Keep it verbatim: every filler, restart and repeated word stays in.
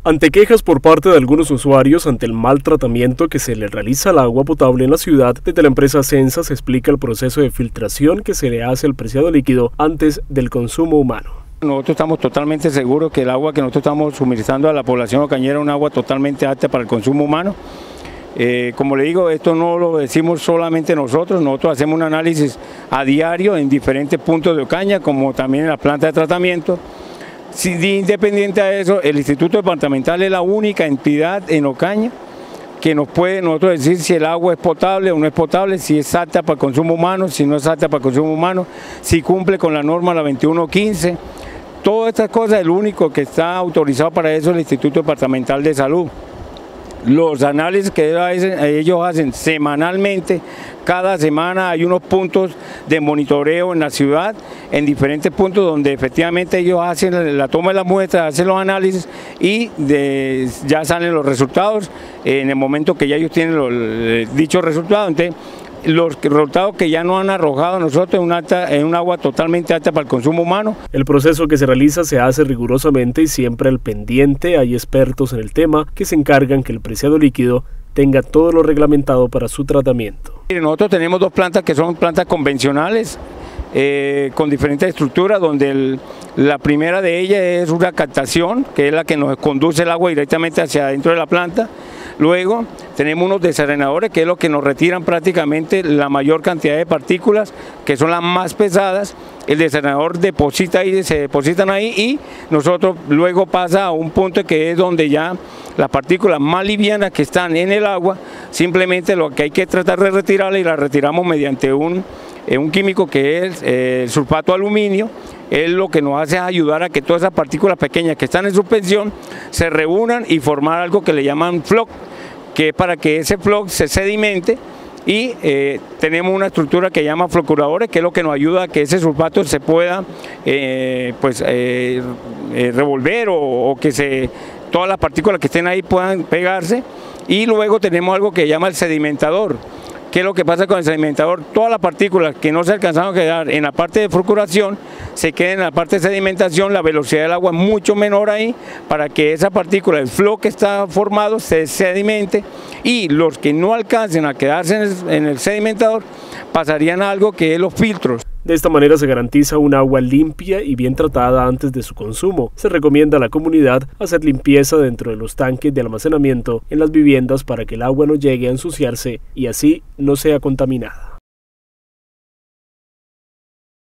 Ante quejas por parte de algunos usuarios ante el mal tratamiento que se le realiza al agua potable en la ciudad, desde la empresa Sensa se explica el proceso de filtración que se le hace al preciado líquido antes del consumo humano. Nosotros estamos totalmente seguros que el agua que nosotros estamos suministrando a la población ocañera es un agua totalmente apta para el consumo humano. Eh, como le digo, esto no lo decimos solamente nosotros, nosotros hacemos un análisis a diario en diferentes puntos de Ocaña, como también en la planta de tratamiento. Si, independiente de eso, el Instituto Departamental es la única entidad en Ocaña que nos puede nosotros decir si el agua es potable o no es potable, si es apta para consumo humano, si no es apta para consumo humano, si cumple con la norma la veintiuno quince. Todas estas cosas, el único que está autorizado para eso es el Instituto Departamental de Salud. Los análisis que ellos hacen semanalmente, cada semana hay unos puntos de monitoreo en la ciudad, en diferentes puntos donde efectivamente ellos hacen la toma de las muestras, hacen los análisis y de, ya salen los resultados en el momento que ya ellos tienen los, dichos resultados. Entonces, los resultados que ya nos han arrojado a nosotros es un, alta, es un agua totalmente apta para el consumo humano. El proceso que se realiza se hace rigurosamente y siempre al pendiente. Hay expertos en el tema que se encargan que el preciado líquido tenga todo lo reglamentado para su tratamiento. Nosotros tenemos dos plantas que son plantas convencionales eh, con diferentes estructuras, donde el, la primera de ellas es una captación, que es la que nos conduce el agua directamente hacia adentro de la planta. Luego tenemos unos desarenadores, que es lo que nos retiran prácticamente la mayor cantidad de partículas, que son las más pesadas. El desarenador deposita ahí, se depositan ahí y nosotros luego pasa a un punto que es donde ya las partículas más livianas que están en el agua, simplemente lo que hay que tratar de retirarla y la retiramos mediante un, eh, un químico que es eh, el sulfato de aluminio. Es lo que nos hace ayudar a que todas esas partículas pequeñas que están en suspensión se reúnan y formar algo que le llaman floc, que es para que ese floc se sedimente y eh, tenemos una estructura que llama flocuradores, que es lo que nos ayuda a que ese sulfato se pueda eh, pues, eh, eh, revolver o, o que se, todas las partículas que estén ahí puedan pegarse. Y luego tenemos algo que llama el sedimentador. ¿Qué es lo que pasa con el sedimentador? Todas las partículas que no se alcanzaron a quedar en la parte de flocuración se queden en la parte de sedimentación, la velocidad del agua es mucho menor ahí para que esa partícula, el floc que está formado, se sedimente y los que no alcancen a quedarse en el, en el sedimentador pasarían a algo que es los filtros. De esta manera se garantiza un agua limpia y bien tratada antes de su consumo. Se recomienda a la comunidad hacer limpieza dentro de los tanques de almacenamiento en las viviendas para que el agua no llegue a ensuciarse y así no sea contaminada.